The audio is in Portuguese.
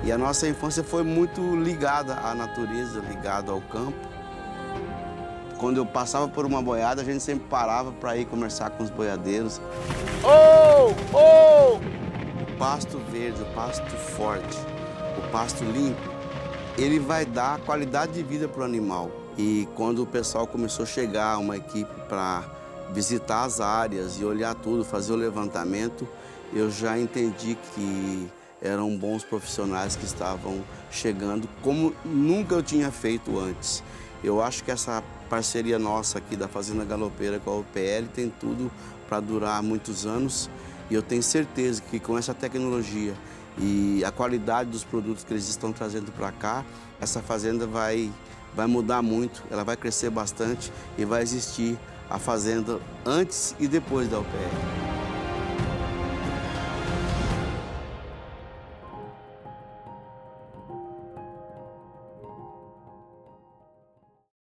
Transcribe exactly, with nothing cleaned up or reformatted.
E a nossa infância foi muito ligada à natureza, ligada ao campo. Quando eu passava por uma boiada, a gente sempre parava para ir conversar com os boiadeiros. Oh! Oh! O pasto verde, o pasto forte, o pasto limpo, ele vai dar qualidade de vida para o animal. E quando o pessoal começou a chegar, uma equipe para visitar as áreas e olhar tudo, fazer o levantamento, eu já entendi que eram bons profissionais que estavam chegando, como nunca eu tinha feito antes. Eu acho que essa parceria nossa aqui da Fazenda Galopeira com a U P L tem tudo para durar muitos anos. E eu tenho certeza que com essa tecnologia e a qualidade dos produtos que eles estão trazendo para cá, essa fazenda vai, vai mudar muito, ela vai crescer bastante e vai existir a fazenda antes e depois da U P L.